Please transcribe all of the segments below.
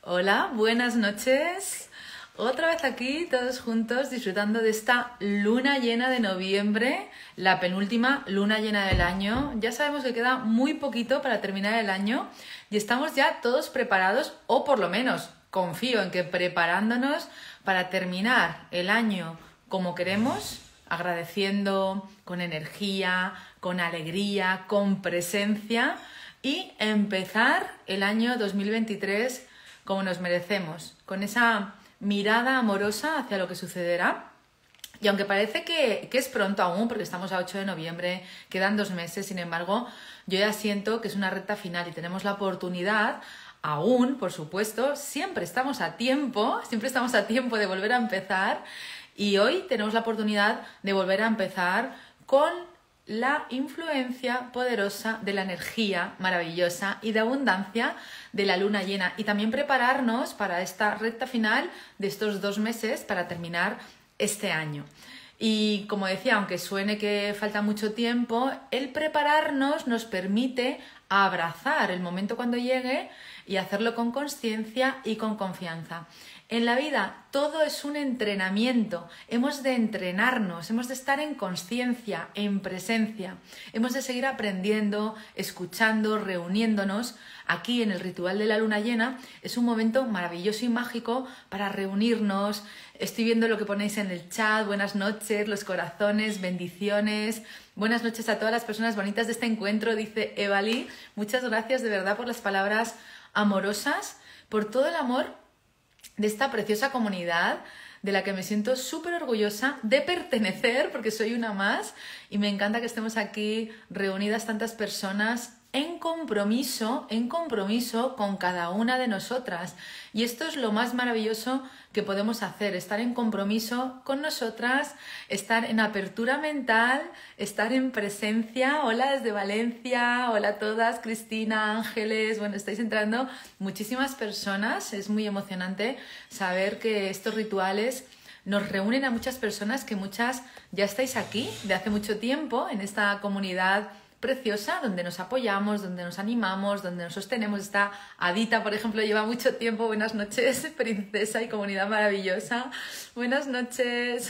Hola, buenas noches. Otra vez aquí, todos juntos, disfrutando de esta luna llena de noviembre, la penúltima luna llena del año. Ya sabemos que queda muy poquito para terminar el año y estamos ya todos preparados, o por lo menos confío en que preparándonos para terminar el año como queremos, agradeciendo, con energía, con alegría, con presencia y empezar el año 2023 como nos merecemos, con esa mirada amorosa hacia lo que sucederá. Y aunque parece que es pronto aún, porque estamos a 8 de noviembre, quedan 2 meses, sin embargo, yo ya siento que es una recta final y tenemos la oportunidad, aún, por supuesto, siempre estamos a tiempo de volver a empezar, y hoy tenemos la oportunidad de volver a empezar con la influencia poderosa de la energía maravillosa y de abundancia de la luna llena, y también prepararnos para esta recta final de estos 2 meses para terminar este año. Y como decía, aunque suene que falta mucho tiempo, el prepararnos nos permite abrazar el momento cuando llegue y hacerlo con consciencia y con confianza. En la vida todo es un entrenamiento, hemos de entrenarnos, hemos de estar en consciencia, en presencia, hemos de seguir aprendiendo, escuchando, reuniéndonos. Aquí en el ritual de la luna llena es un momento maravilloso y mágico para reunirnos. Estoy viendo lo que ponéis en el chat, buenas noches, los corazones, bendiciones. Buenas noches a todas las personas bonitas de este encuentro, dice Evali. Muchas gracias de verdad por las palabras amorosas, por todo el amor de esta preciosa comunidad de la que me siento súper orgullosa de pertenecer, porque soy una más, y me encanta que estemos aquí reunidas tantas personas en compromiso con cada una de nosotras. Y esto es lo más maravilloso que podemos hacer, estar en compromiso con nosotras, estar en apertura mental, estar en presencia. Hola desde Valencia, hola a todas, Cristina, Ángeles, bueno, estáis entrando muchísimas personas, es muy emocionante saber que estos rituales nos reúnen a muchas personas, que muchas ya estáis aquí de hace mucho tiempo en esta comunidad preciosa, donde nos apoyamos, donde nos animamos, donde nos sostenemos. Está Adita, por ejemplo, lleva mucho tiempo. Buenas noches, princesa y comunidad maravillosa. Buenas noches,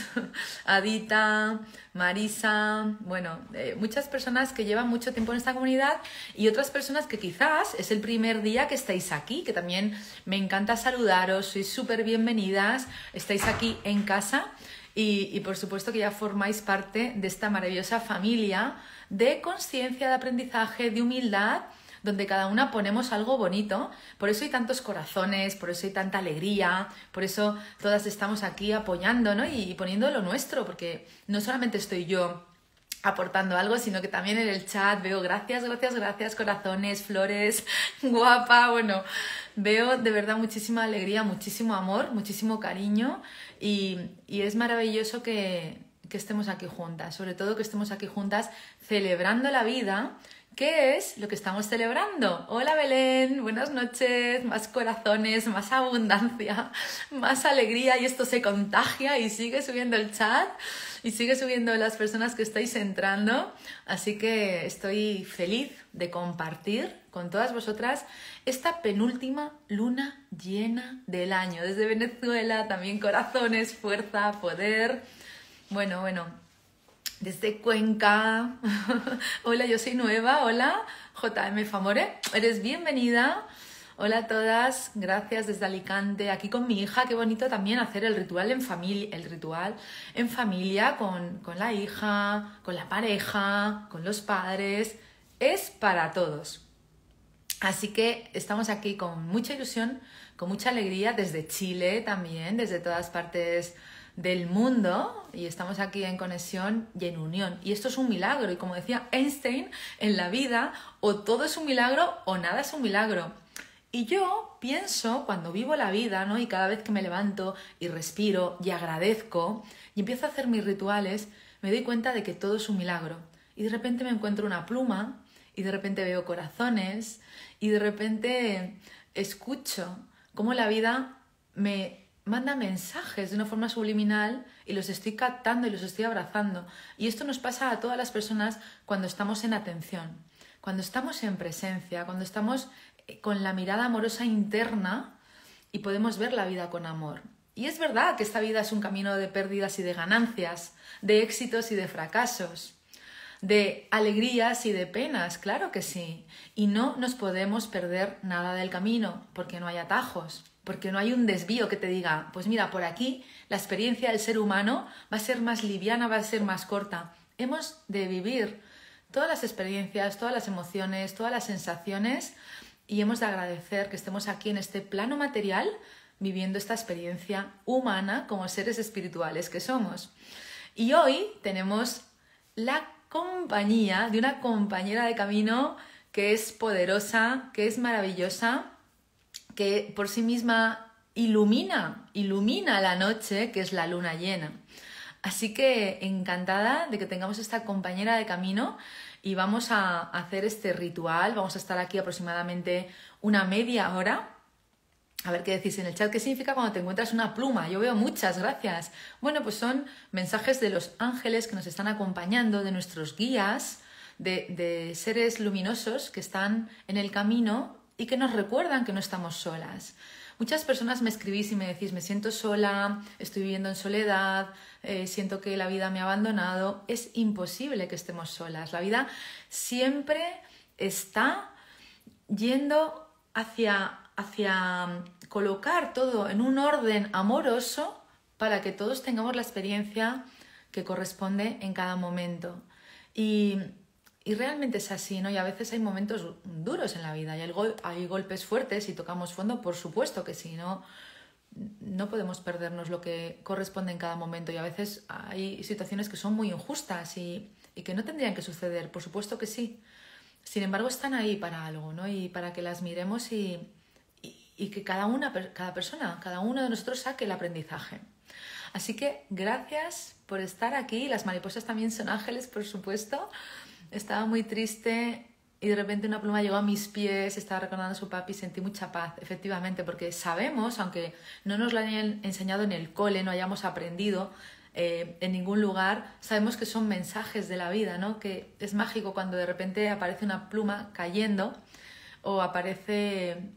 Adita, Marisa. Bueno, muchas personas que llevan mucho tiempo en esta comunidad y otras personas que quizás es el primer día que estáis aquí, que también me encanta saludaros, sois súper bienvenidas, estáis aquí en casa y por supuesto que ya formáis parte de esta maravillosa familia de conciencia, de aprendizaje, de humildad, donde cada una ponemos algo bonito. Por eso hay tantos corazones, por eso hay tanta alegría, por eso todas estamos aquí apoyando, ¿no? y poniendo lo nuestro, porque no solamente estoy yo aportando algo, sino que también en el chat veo gracias, corazones, flores, guapa, bueno, veo de verdad muchísima alegría, muchísimo amor, muchísimo cariño, y es maravilloso que estemos aquí juntas, sobre todo que estemos aquí juntas celebrando la vida. ¿Qué es lo que estamos celebrando? Hola Belén, buenas noches, más corazones, más abundancia, más alegría, y esto se contagia y sigue subiendo el chat y sigue subiendo las personas que estáis entrando, así que estoy feliz de compartir con todas vosotras esta penúltima luna llena del año. Desde Venezuela también corazones, fuerza, poder. Bueno, desde Cuenca. Hola, yo soy nueva. Hola, JM Famore, eres bienvenida. Hola a todas, gracias desde Alicante, aquí con mi hija. Qué bonito también hacer el ritual en familia, con la hija, con la pareja, con los padres. Es para todos. Así que estamos aquí con mucha ilusión, con mucha alegría, desde Chile también, desde todas partes del mundo, y estamos aquí en conexión y en unión. Y esto es un milagro, y como decía Einstein, en la vida o todo es un milagro o nada es un milagro. Y yo pienso, cuando vivo la vida, ¿no? Y cada vez que me levanto y respiro y agradezco y empiezo a hacer mis rituales, me doy cuenta de que todo es un milagro. Y de repente me encuentro una pluma, y de repente veo corazones, y de repente escucho cómo la vida me manda mensajes de una forma subliminal y los estoy captando y los estoy abrazando. Y esto nos pasa a todas las personas cuando estamos en atención, cuando estamos en presencia, cuando estamos con la mirada amorosa interna y podemos ver la vida con amor. Y es verdad que esta vida es un camino de pérdidas y de ganancias, de éxitos y de fracasos, de alegrías y de penas, claro que sí. Y no nos podemos perder nada del camino, porque no hay atajos, porque no hay un desvío que te diga, pues mira, por aquí la experiencia del ser humano va a ser más liviana, va a ser más corta. Hemos de vivir todas las experiencias, todas las emociones, todas las sensaciones, y hemos de agradecer que estemos aquí en este plano material viviendo esta experiencia humana como seres espirituales que somos. Y hoy tenemos la compañía de una compañera de camino que es poderosa, que es maravillosa, que por sí misma ilumina la noche, que es la luna llena. Así que encantada de que tengamos esta compañera de camino y vamos a hacer este ritual. Vamos a estar aquí aproximadamente una media hora. A ver qué decís en el chat. ¿Qué significa cuando te encuentras una pluma? Yo veo muchas, gracias. Bueno, pues son mensajes de los ángeles que nos están acompañando, de nuestros guías, de seres luminosos que están en el camino y que nos recuerdan que no estamos solas. Muchas personas me escribís y me decís, me siento sola, estoy viviendo en soledad, siento que la vida me ha abandonado. Es imposible que estemos solas. La vida siempre está yendo hacia colocar todo en un orden amoroso para que todos tengamos la experiencia que corresponde en cada momento. Y realmente es así, ¿no? Y a veces hay momentos duros en la vida y hay golpes fuertes y tocamos fondo, por supuesto que sí, ¿no? No podemos perdernos lo que corresponde en cada momento y a veces hay situaciones que son muy injustas y que no tendrían que suceder, por supuesto que sí. Sin embargo, están ahí para algo, ¿no? Y para que las miremos y que cada persona, cada uno de nosotros saque el aprendizaje. Así que gracias por estar aquí. Las mariposas también son ángeles, por supuesto. Estaba muy triste y de repente una pluma llegó a mis pies, estaba recordando a su papi y sentí mucha paz, efectivamente, porque sabemos, aunque no nos lo hayan enseñado en el cole, no hayamos aprendido en ningún lugar, sabemos que son mensajes de la vida, ¿no? Que es mágico cuando de repente aparece una pluma cayendo o aparece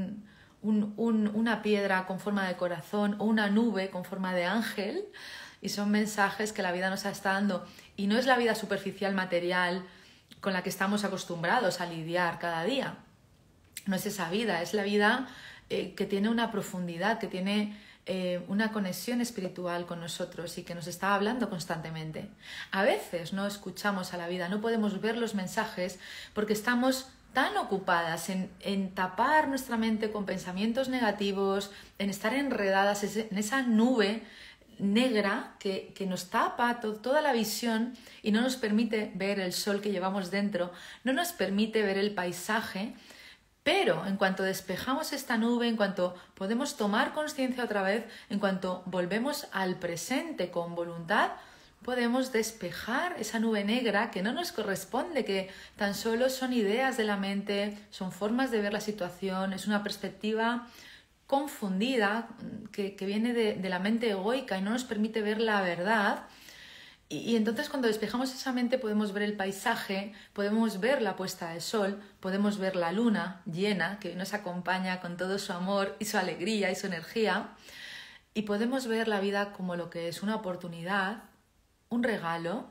una piedra con forma de corazón o una nube con forma de ángel, y son mensajes que la vida nos está dando. Y no es la vida superficial, material, con la que estamos acostumbrados a lidiar cada día. No es esa vida, es la vida que tiene una profundidad, que tiene una conexión espiritual con nosotros y que nos está hablando constantemente. A veces no escuchamos a la vida, no podemos ver los mensajes porque estamos tan ocupadas en tapar nuestra mente con pensamientos negativos, en estar enredadas en esa nube negra que nos tapa toda la visión y no nos permite ver el sol que llevamos dentro, no nos permite ver el paisaje. Pero en cuanto despejamos esta nube, en cuanto podemos tomar conciencia otra vez, en cuanto volvemos al presente con voluntad, podemos despejar esa nube negra que no nos corresponde, que tan solo son ideas de la mente, son formas de ver la situación, es una perspectiva confundida que viene de la mente egoica y no nos permite ver la verdad. Y entonces cuando despejamos esa mente podemos ver el paisaje, podemos ver la puesta de sol, podemos ver la luna llena que nos acompaña con todo su amor y su alegría y su energía, y podemos ver la vida como lo que es una oportunidad, un regalo,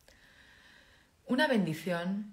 una bendición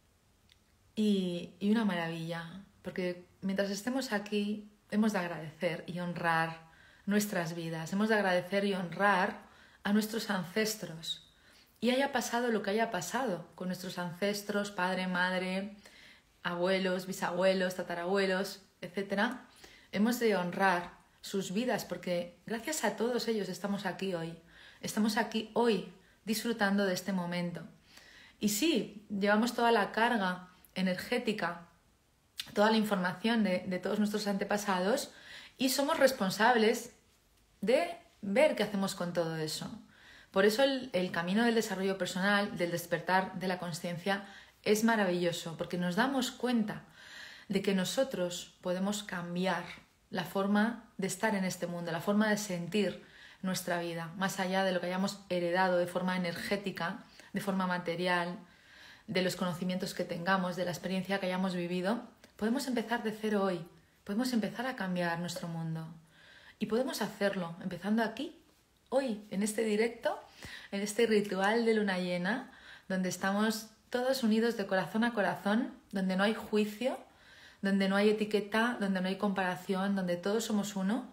y una maravilla, porque mientras estemos aquí hemos de agradecer y honrar nuestras vidas, hemos de agradecer y honrar a nuestros ancestros, y haya pasado lo que haya pasado con nuestros ancestros, padre, madre, abuelos, bisabuelos, tatarabuelos, etc. Hemos de honrar sus vidas porque gracias a todos ellos estamos aquí hoy disfrutando de este momento. Y sí, llevamos toda la carga energética, toda la información de todos nuestros antepasados y somos responsables de ver qué hacemos con todo eso. Por eso el camino del desarrollo personal, del despertar de la consciencia, es maravilloso, porque nos damos cuenta de que nosotros podemos cambiar la forma de estar en este mundo, la forma de sentir nuestra vida, más allá de lo que hayamos heredado de forma energética, de forma material, de los conocimientos que tengamos, de la experiencia que hayamos vivido. Podemos empezar de cero hoy podemos empezar a cambiar nuestro mundo. Y podemos hacerlo empezando aquí, hoy, en este directo, en este ritual de luna llena, donde estamos todos unidos de corazón a corazón, donde no hay juicio, donde no hay etiqueta, donde no hay comparación, donde todos somos uno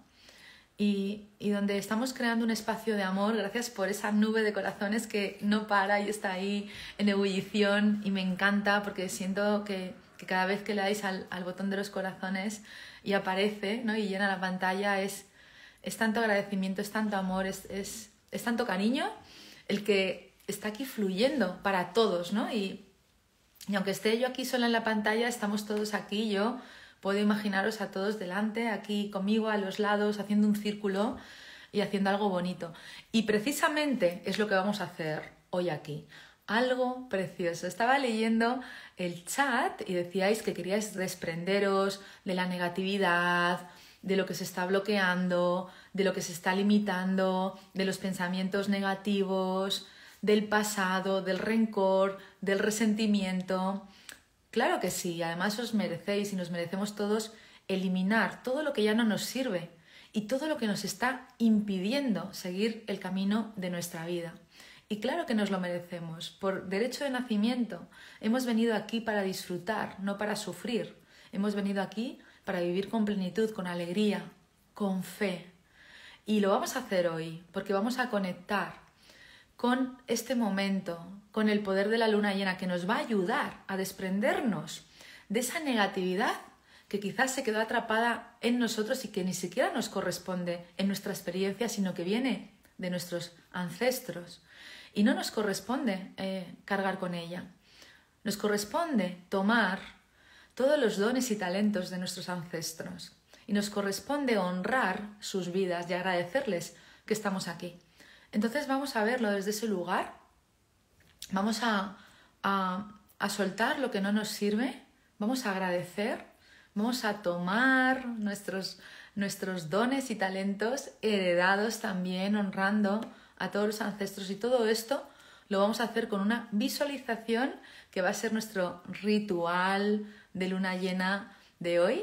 y donde estamos creando un espacio de amor gracias por esa nube de corazones que no para y está ahí en ebullición y me encanta porque siento que cada vez que le dais al botón de los corazones y aparece, ¿no? Y llena la pantalla es tanto agradecimiento, es tanto amor, es tanto cariño el que está aquí fluyendo para todos, ¿no? Y aunque esté yo aquí sola en la pantalla, estamos todos aquí. Yo puedo imaginaros a todos delante, aquí conmigo, a los lados, haciendo un círculo y haciendo algo bonito. Y precisamente es lo que vamos a hacer hoy aquí. Algo precioso. Estaba leyendo el chat y decíais que queríais desprenderos de la negatividad, de lo que se está bloqueando, de lo que se está limitando, de los pensamientos negativos, del pasado, del rencor, del resentimiento. Claro que sí, además os merecéis y nos merecemos todos eliminar todo lo que ya no nos sirve y todo lo que nos está impidiendo seguir el camino de nuestra vida. Y claro que nos lo merecemos, por derecho de nacimiento. Hemos venido aquí para disfrutar, no para sufrir. Hemos venido aquí para vivir con plenitud, con alegría, con fe. Y lo vamos a hacer hoy, porque vamos a conectar con este momento, con el poder de la luna llena que nos va a ayudar a desprendernos de esa negatividad que quizás se quedó atrapada en nosotros y que ni siquiera nos corresponde en nuestra experiencia, sino que viene de nuestros ancestros. Y no nos corresponde cargar con ella. Nos corresponde tomar todos los dones y talentos de nuestros ancestros. Y nos corresponde honrar sus vidas y agradecerles que estamos aquí. Entonces vamos a verlo desde ese lugar, vamos a soltar lo que no nos sirve, vamos a agradecer, vamos a tomar nuestros dones y talentos heredados también, honrando a todos los ancestros y todo esto lo vamos a hacer con una visualización que va a ser nuestro ritual de luna llena de hoy.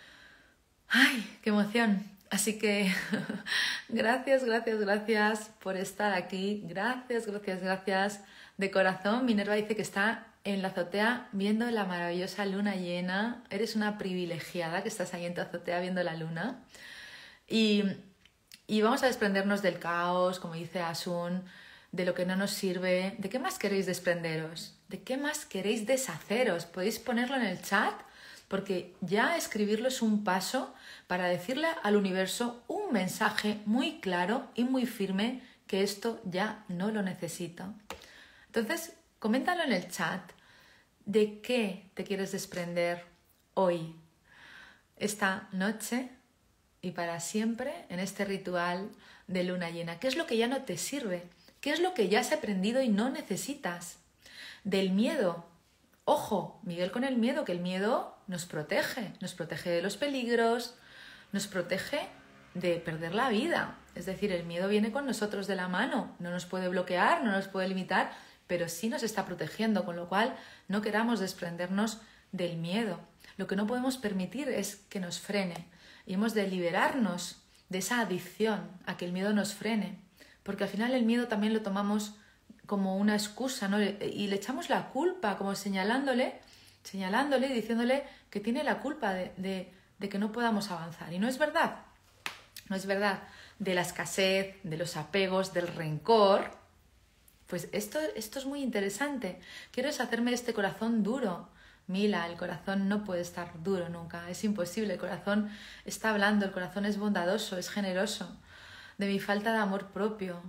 ¡Ay, qué emoción! Así que gracias por estar aquí. Gracias de corazón. Minerva dice que está en la azotea viendo la maravillosa luna llena. Eres una privilegiada que estás ahí en tu azotea viendo la luna. Y vamos a desprendernos del caos, como dice Asun, de lo que no nos sirve. ¿De qué más queréis desprenderos? ¿De qué más queréis deshaceros? Podéis ponerlo en el chat, porque ya escribirlo es un paso para decirle al universo un mensaje muy claro y muy firme que esto ya no lo necesito. Entonces, coméntalo en el chat. ¿De qué te quieres desprender hoy, esta noche y para siempre en este ritual de luna llena? ¿Qué es lo que ya no te sirve? ¿Qué es lo que ya has aprendido y no necesitas? Del miedo. Ojo, Miguel con el miedo, que el miedo nos protege de los peligros, nos protege de perder la vida. Es decir, el miedo viene con nosotros de la mano, no nos puede bloquear, no nos puede limitar, pero sí nos está protegiendo, con lo cual no queramos desprendernos del miedo. Lo que no podemos permitir es que nos frene y hemos de liberarnos de esa adicción a que el miedo nos frene, porque al final el miedo también lo tomamos como una excusa, ¿no? Y le echamos la culpa, como señalándole y diciéndole que tiene la culpa de que no podamos avanzar. Y no es verdad. No es verdad. De la escasez, de los apegos, del rencor. Pues esto es muy interesante. Quiero deshacerme de este corazón duro. Mila, el corazón no puede estar duro nunca. Es imposible. El corazón está hablando, el corazón es bondadoso, es generoso. De mi falta de amor propio.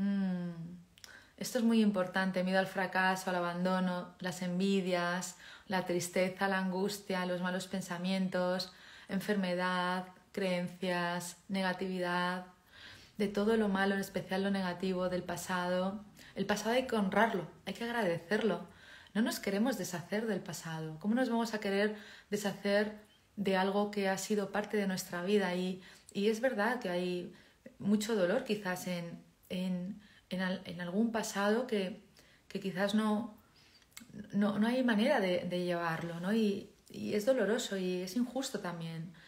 Esto es muy importante. Miedo al fracaso, al abandono, las envidias, la tristeza, la angustia, los malos pensamientos, enfermedad, creencias, negatividad, de todo lo malo, en especial lo negativo del pasado. El pasado hay que honrarlo, hay que agradecerlo. No nos queremos deshacer del pasado. ¿Cómo nos vamos a querer deshacer de algo que ha sido parte de nuestra vida? Y es verdad que hay mucho dolor quizás en algún pasado que quizás no hay manera de llevarlo, ¿no? Y es doloroso y es injusto también.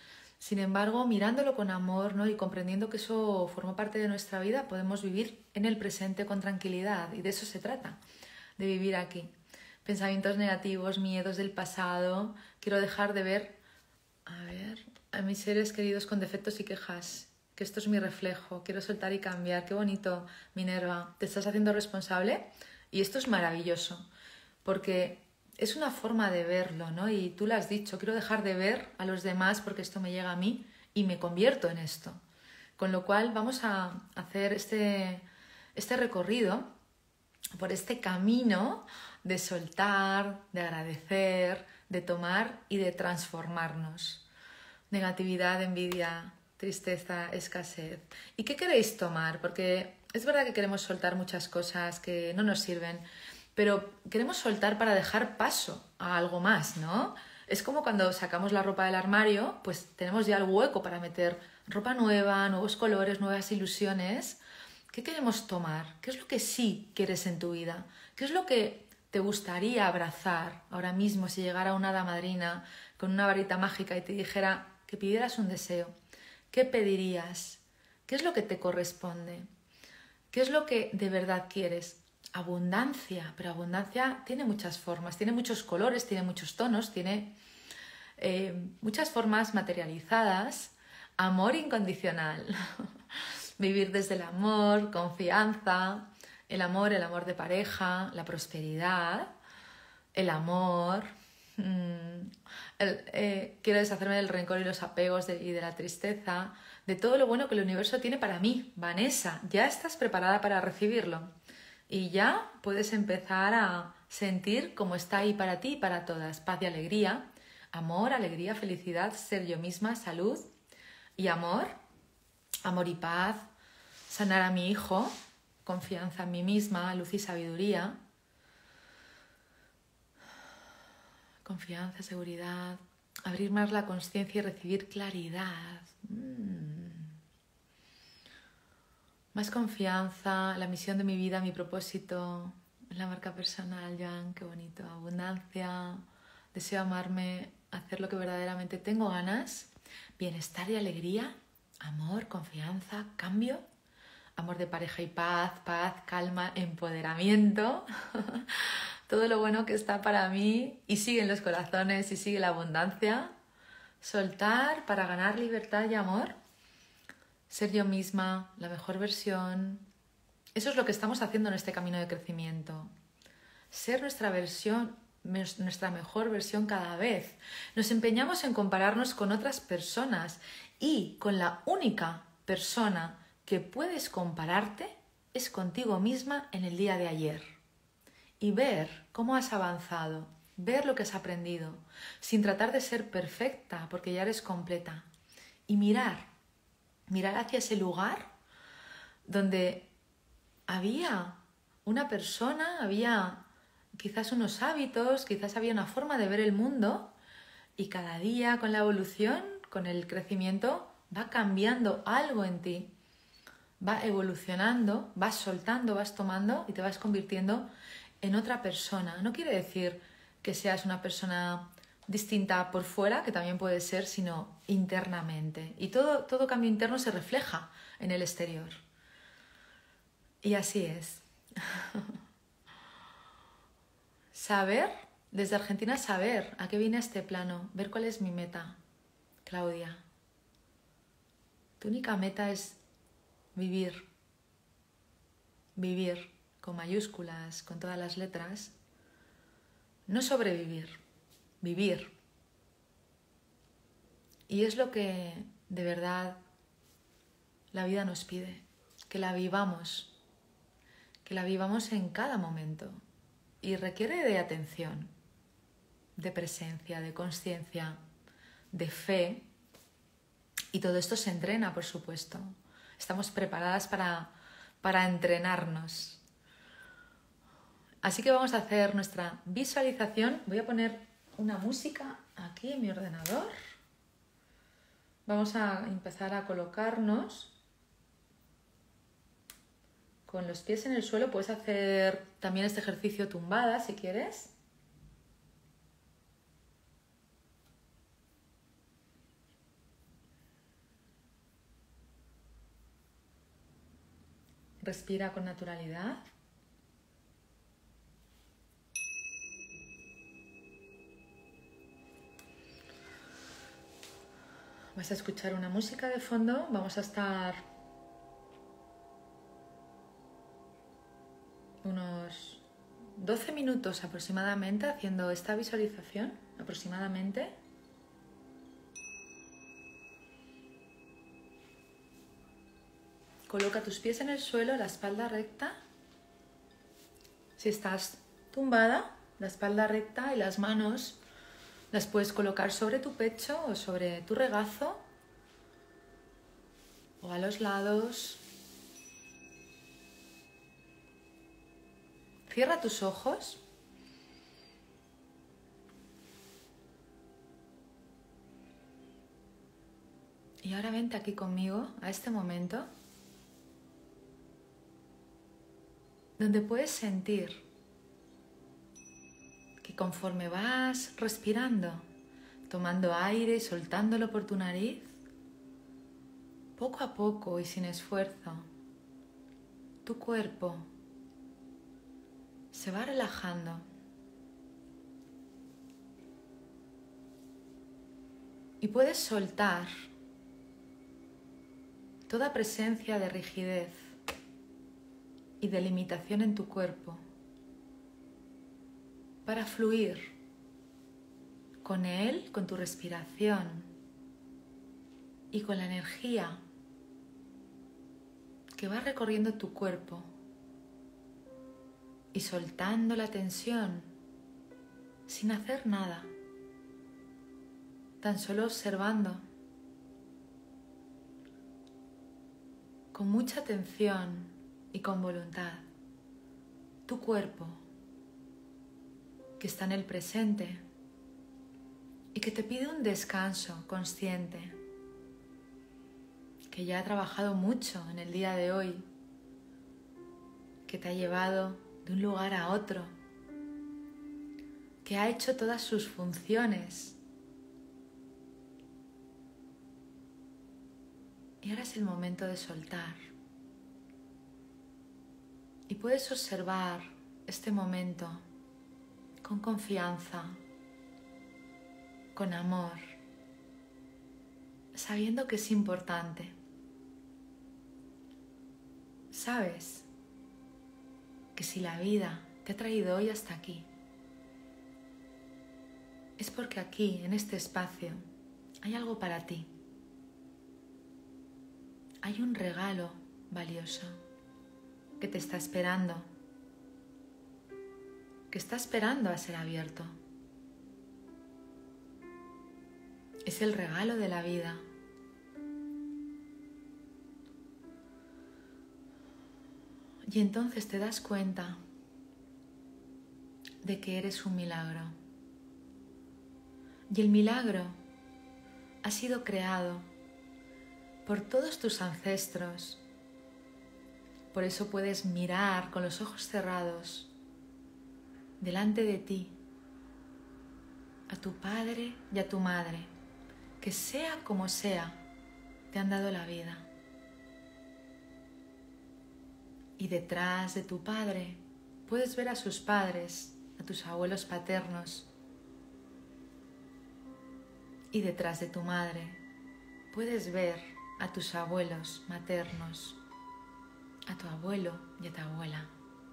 Sin embargo, mirándolo con amor, ¿no? Y comprendiendo que eso forma parte de nuestra vida, podemos vivir en el presente con tranquilidad. Y de eso se trata, de vivir aquí. Pensamientos negativos, miedos del pasado. Quiero dejar de ver, a mis seres queridos con defectos y quejas. Que esto es mi reflejo. Quiero soltar y cambiar. Qué bonito, Minerva. Te estás haciendo responsable y esto es maravilloso. Porque es una forma de verlo, ¿no? Y tú lo has dicho, quiero dejar de ver a los demás porque esto me llega a mí y me convierto en esto. Con lo cual vamos a hacer este recorrido por este camino de soltar, de agradecer, de tomar y de transformarnos. Negatividad, envidia, tristeza, escasez. ¿Y qué queréis tomar? Porque es verdad que queremos soltar muchas cosas que no nos sirven, pero queremos soltar para dejar paso a algo más, ¿no? Es como cuando sacamos la ropa del armario, pues tenemos ya el hueco para meter ropa nueva, nuevos colores, nuevas ilusiones. ¿Qué queremos tomar? ¿Qué es lo que sí quieres en tu vida? ¿Qué es lo que te gustaría abrazar ahora mismo si llegara una hada madrina con una varita mágica y te dijera que pidieras un deseo? ¿Qué pedirías? ¿Qué es lo que te corresponde? ¿Qué es lo que de verdad quieres? Abundancia, pero abundancia tiene muchas formas, tiene muchos colores, tiene muchos tonos, tiene muchas formas materializadas. Amor incondicional, vivir desde el amor, confianza, el amor de pareja, la prosperidad, el amor. Quiero deshacerme del rencor y los apegos y de la tristeza, de todo lo bueno que el universo tiene para mí. Vanessa, ya estás preparada para recibirlo. Y ya puedes empezar a sentir cómo está ahí para ti y para todas. Paz y alegría, amor, alegría, felicidad, ser yo misma, salud y amor. Amor y paz, sanar a mi hijo, confianza en mí misma, luz y sabiduría. Confianza, seguridad, abrir más la consciencia y recibir claridad. Más confianza, la misión de mi vida, mi propósito, la marca personal, Jan, qué bonito. Abundancia, deseo amarme, hacer lo que verdaderamente tengo ganas. Bienestar y alegría, amor, confianza, cambio. Amor de pareja y paz, calma, empoderamiento. Todo lo bueno que está para mí y siguen los corazones y sigue la abundancia. Soltar para ganar libertad y amor. Ser yo misma, la mejor versión. Eso es lo que estamos haciendo en este camino de crecimiento. Ser nuestra mejor versión cada vez. Nos empeñamos en compararnos con otras personas y con la única persona que puedes compararte es contigo misma en el día de ayer. Y ver cómo has avanzado, ver lo que has aprendido, sin tratar de ser perfecta porque ya eres completa. Y mirar hacia ese lugar donde había una persona, había quizás unos hábitos, quizás había una forma de ver el mundo y cada día con la evolución, con el crecimiento, va cambiando algo en ti, va evolucionando, vas soltando, vas tomando y te vas convirtiendo en otra persona. No quiere decir que seas una persona distinta por fuera, que también puede ser, sino internamente. Y todo cambio interno se refleja en el exterior. Y así es. Saber, desde Argentina, saber a qué viene este plano, ver cuál es mi meta. Claudia, tu única meta es vivir. Vivir con mayúsculas, con todas las letras. No sobrevivir, vivir. Y es lo que de verdad la vida nos pide, que la vivamos en cada momento. Y requiere de atención, de presencia, de consciencia, de fe. Y todo esto se entrena, por supuesto. Estamos preparadas para entrenarnos. Así que vamos a hacer nuestra visualización. Voy a poner una música aquí en mi ordenador. Vamos a empezar a colocarnos con los pies en el suelo. Puedes hacer también este ejercicio tumbada si quieres. Respira con naturalidad. Vas a escuchar una música de fondo. Vamos a estar unos 12 minutos aproximadamente haciendo esta visualización, aproximadamente. Coloca tus pies en el suelo, la espalda recta. Si estás tumbada, la espalda recta y las manos las puedes colocar sobre tu pecho o sobre tu regazo o a los lados. Cierra tus ojos. Y ahora vente aquí conmigo a este momento donde puedes sentir que conforme vas respirando, tomando aire y soltándolo por tu nariz, poco a poco y sin esfuerzo, tu cuerpo se va relajando. Y puedes soltar toda presencia de rigidez y de limitación en tu cuerpo para fluir con él, con tu respiración y con la energía que va recorriendo tu cuerpo y soltando la tensión sin hacer nada, tan solo observando con mucha atención y con voluntad tu cuerpo que está en el presente y que te pide un descanso consciente, que ya ha trabajado mucho en el día de hoy, que te ha llevado de un lugar a otro, que ha hecho todas sus funciones. Y ahora es el momento de soltar. Y puedes observar este momento con confianza, con amor, sabiendo que es importante. Sabes que si la vida te ha traído hoy hasta aquí, es porque aquí, en este espacio, hay algo para ti. Hay un regalo valioso que te está esperando, que está esperando a ser abierto. Es el regalo de la vida. Y entonces te das cuenta de que eres un milagro. Y el milagro ha sido creado por todos tus ancestros. Por eso puedes mirar con los ojos cerrados delante de ti a tu padre y a tu madre, que sea como sea, te han dado la vida. Y detrás de tu padre puedes ver a sus padres, a tus abuelos paternos. Y detrás de tu madre puedes ver a tus abuelos maternos, a tu abuelo y a tu abuela.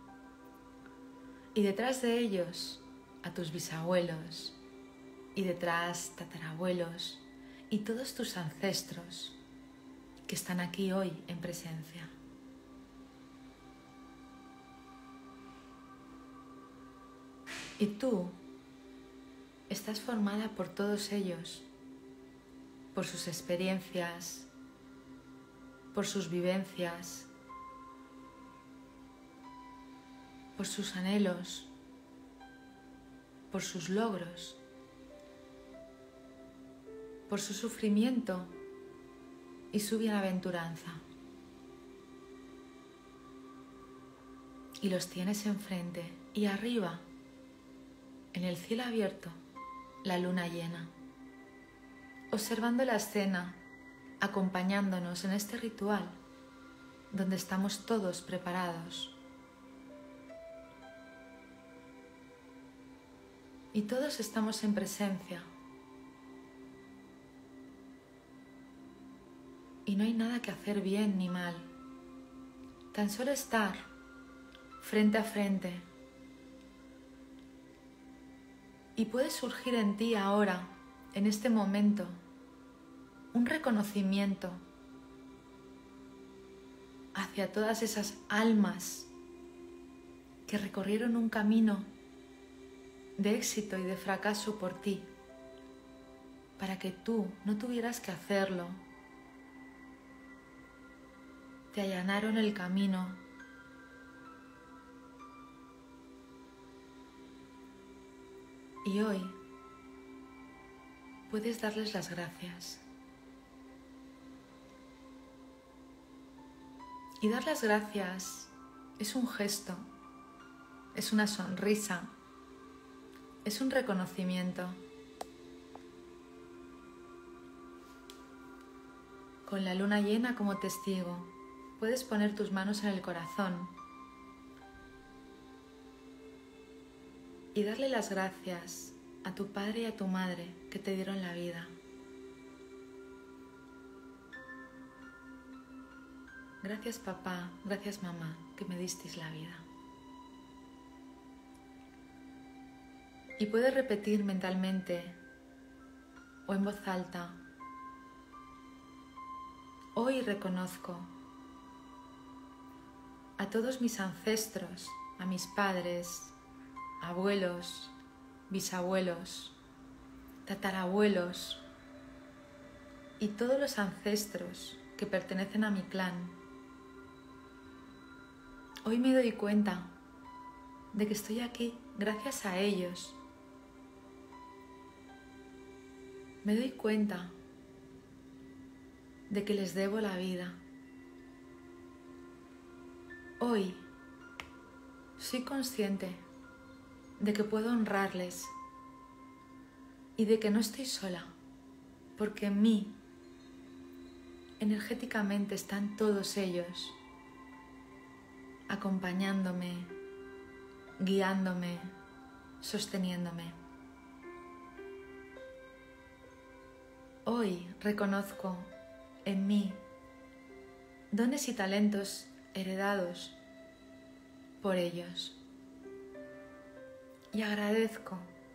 Y detrás de ellos a tus bisabuelos, y detrás tatarabuelos y todos tus ancestros que están aquí hoy en presencia. Y tú estás formada por todos ellos, por sus experiencias, por sus vivencias, por sus anhelos, por sus logros, por su sufrimiento y su bienaventuranza. Y los tienes enfrente y arriba, en el cielo abierto, la luna llena, observando la escena, acompañándonos en este ritual donde estamos todos preparados. Y todos estamos en presencia. Y no hay nada que hacer bien ni mal. Tan solo estar frente a frente. Y puede surgir en ti ahora, en este momento, un reconocimiento hacia todas esas almas que recorrieron un camino de éxito y de fracaso por ti, para que tú no tuvieras que hacerlo. Te allanaron el camino. Y hoy puedes darles las gracias. Y dar las gracias es un gesto, es una sonrisa, es un reconocimiento. Con la luna llena como testigo, puedes poner tus manos en el corazón y darle las gracias a tu padre y a tu madre que te dieron la vida. Gracias papá, gracias mamá, que me disteis la vida. Y puedes repetir mentalmente o en voz alta: hoy reconozco a todos mis ancestros, a mis padres, abuelos, bisabuelos, tatarabuelos y todos los ancestros que pertenecen a mi clan. Hoy me doy cuenta de que estoy aquí gracias a ellos. Me doy cuenta de que les debo la vida. Hoy soy consciente de que puedo honrarles y de que no estoy sola, porque en mí, energéticamente, están todos ellos, acompañándome, guiándome, sosteniéndome. Hoy reconozco en mí dones y talentos heredados por ellos y agradezco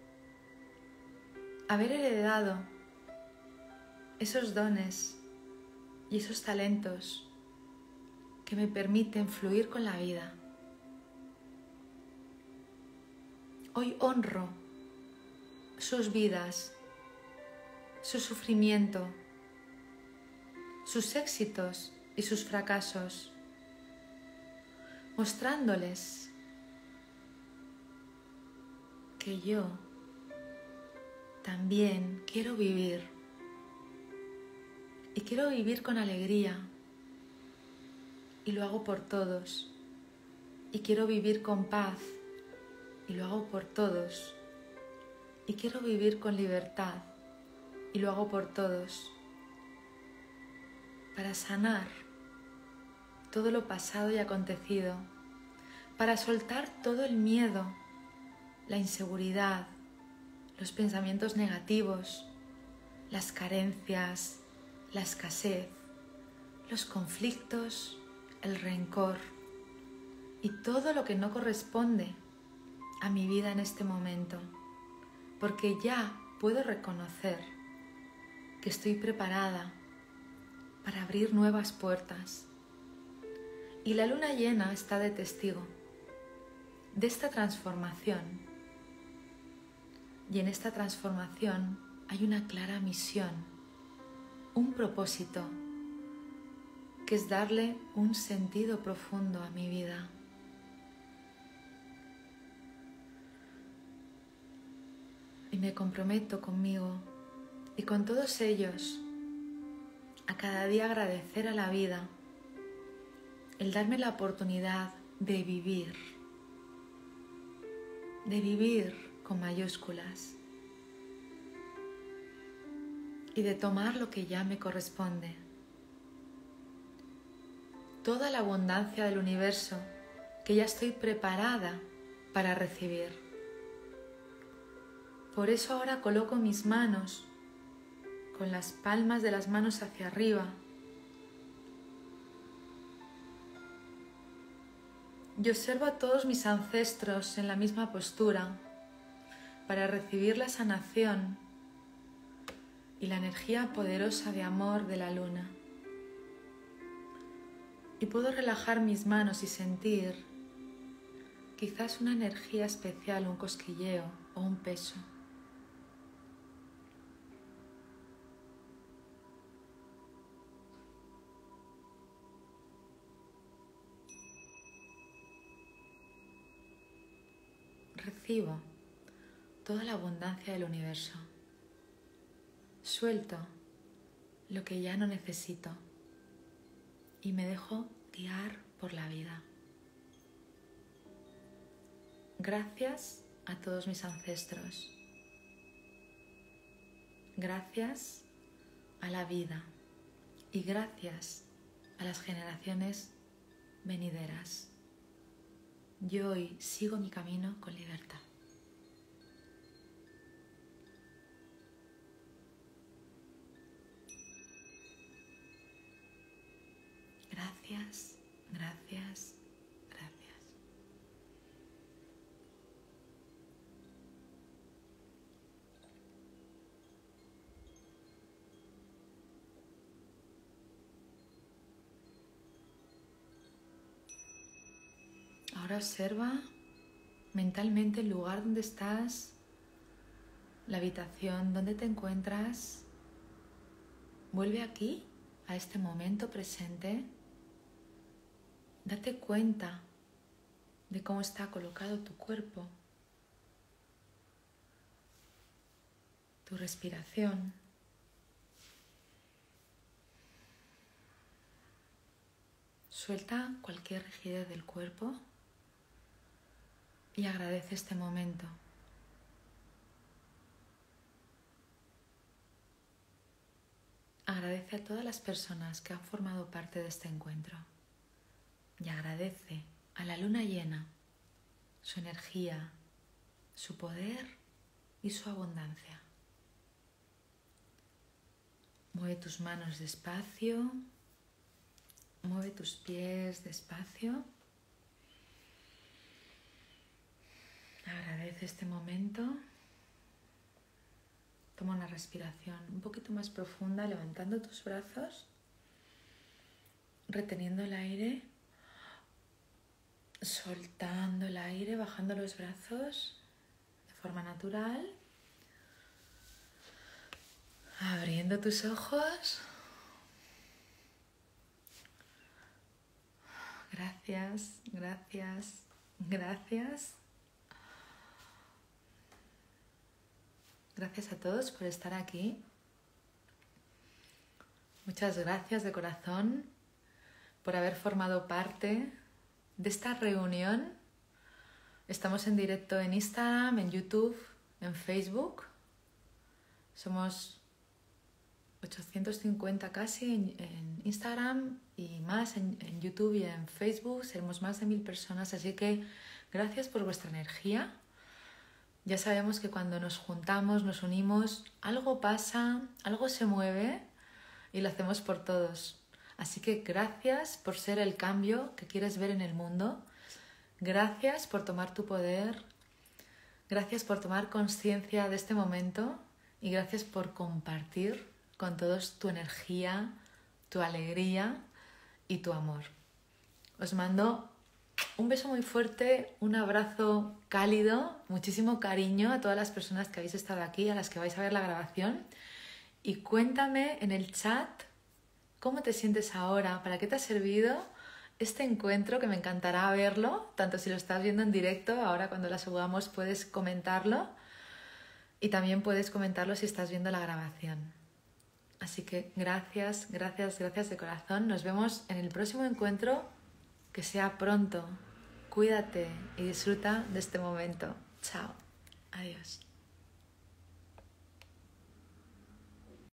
haber heredado esos dones y esos talentos que me permiten fluir con la vida. Hoy honro sus vidas, su sufrimiento, sus éxitos y sus fracasos, mostrándoles que yo también quiero vivir y quiero vivir con alegría y lo hago por todos y quiero vivir con paz y lo hago por todos y quiero vivir con libertad y lo hago por todos, para sanar todo lo pasado y acontecido, para soltar todo el miedo, la inseguridad, los pensamientos negativos, las carencias, la escasez, los conflictos, el rencor y todo lo que no corresponde a mi vida en este momento, porque ya puedo reconocer que estoy preparada para abrir nuevas puertas. Y la luna llena está de testigo de esta transformación. Y en esta transformación hay una clara misión, un propósito, que es darle un sentido profundo a mi vida. Y me comprometo conmigo y con todos ellos a cada día agradecer a la vida el darme la oportunidad de vivir con mayúsculas y de tomar lo que ya me corresponde. toda la abundancia del universo que ya estoy preparada para recibir. Por eso ahora coloco mis manos con las palmas de las manos hacia arriba y observo a todos mis ancestros en la misma postura para recibir la sanación y la energía poderosa de amor de la luna. Y puedo relajar mis manos y sentir quizás una energía especial, un cosquilleo o un peso. Recibo toda la abundancia del universo. Suelto lo que ya no necesito y me dejo guiar por la vida. Gracias a todos mis ancestros. Gracias a la vida y gracias a las generaciones venideras. Yo hoy sigo mi camino con libertad. Gracias, gracias, gracias. Ahora observa mentalmente el lugar donde estás, la habitación donde te encuentras. Vuelve aquí, a este momento presente. Date cuenta de cómo está colocado tu cuerpo, tu respiración. Suelta cualquier rigidez del cuerpo y agradece este momento. Agradece a todas las personas que han formado parte de este encuentro y agradece a la luna llena su energía, su poder y su abundancia. Mueve tus manos despacio, mueve tus pies despacio. Agradece este momento. Toma una respiración un poquito más profunda, levantando tus brazos, reteniendo el aire, soltando el aire, bajando los brazos de forma natural, abriendo tus ojos. Gracias, gracias, gracias. Gracias a todos por estar aquí. Muchas gracias de corazón por haber formado parte de esta reunión. Estamos en directo en Instagram, en YouTube, en Facebook. Somos 850 casi en Instagram y más en YouTube y en Facebook. Seremos más de 1000 personas, así que gracias por vuestra energía. Ya sabemos que cuando nos juntamos, nos unimos, algo pasa, algo se mueve y lo hacemos por todos. Así que gracias por ser el cambio que quieres ver en el mundo. Gracias por tomar tu poder. Gracias por tomar conciencia de este momento y gracias por compartir con todos tu energía, tu alegría y tu amor. Os mando un beso muy fuerte, un abrazo cálido, muchísimo cariño a todas las personas que habéis estado aquí, a las que vais a ver la grabación. Y cuéntame en el chat cómo te sientes ahora, para qué te ha servido este encuentro, que me encantará verlo, tanto si lo estás viendo en directo, ahora cuando la subamos puedes comentarlo y también puedes comentarlo si estás viendo la grabación. Así que gracias, gracias, gracias de corazón. Nos vemos en el próximo encuentro. Que sea pronto. Cuídate y disfruta de este momento. Chao. Adiós.